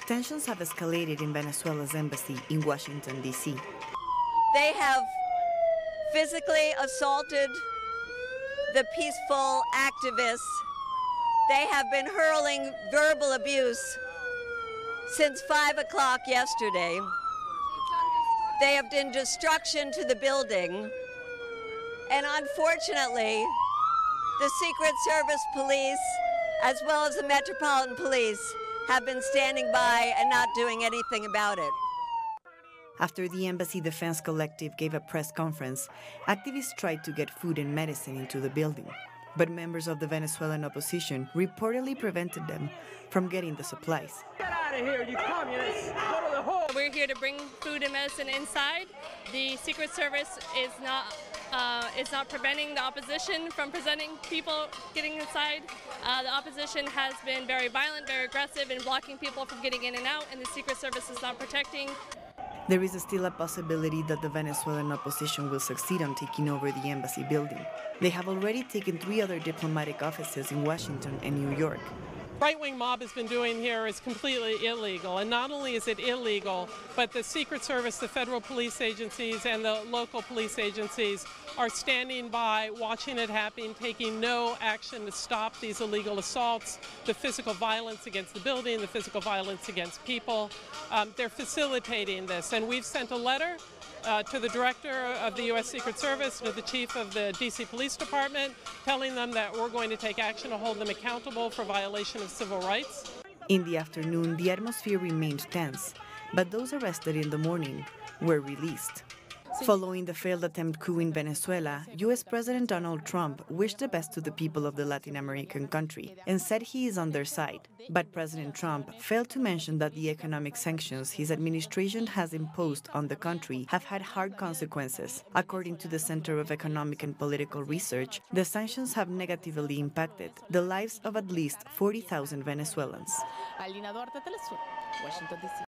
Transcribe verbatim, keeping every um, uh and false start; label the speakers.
Speaker 1: Tensions have escalated in Venezuela's embassy in Washington, D C
Speaker 2: They have physically assaulted the peaceful activists. They have been hurling verbal abuse since five o'clock yesterday. They have done destruction to the building. And unfortunately, the Secret Service police, as well as the Metropolitan Police, have been standing by and not doing anything about it.
Speaker 1: After the Embassy Defense Collective gave a press conference, activists tried to get food and medicine into the building, but members of the Venezuelan opposition reportedly prevented them from getting the supplies.
Speaker 3: Get out of here, you communists! Go to the hole!
Speaker 4: We're here to bring food and medicine inside. The Secret Service is not uh, is not preventing the opposition from presenting people getting inside. Uh, the opposition has been very violent, very aggressive in blocking people from getting in and out, and the Secret Service is not protecting.
Speaker 1: There is still a possibility that the Venezuelan opposition will succeed on taking over the embassy building. They have already taken three other diplomatic offices in Washington and New York.
Speaker 5: Right-wing mob has been doing here is completely illegal, and not only is it illegal, but the Secret Service, the federal police agencies, and the local police agencies are standing by, watching it happen, taking no action to stop these illegal assaults, the physical violence against the building, the physical violence against people. Um, they're facilitating this, and we've sent a letter Uh, to the director of the U S Secret Service, to the chief of the D C Police Department, telling them that we're going to take action to hold them accountable for violation of civil rights.
Speaker 1: In the afternoon, the atmosphere remained tense, but those arrested in the morning were released. Following the failed attempt coup in Venezuela, U S President Donald Trump wished the best to the people of the Latin American country and said he is on their side. But President Trump failed to mention that the economic sanctions his administration has imposed on the country have had hard consequences. According to the Center of Economic and Political Research, the sanctions have negatively impacted the lives of at least forty thousand Venezuelans.
Speaker 6: Alina Duarte, Telesur, Washington, D C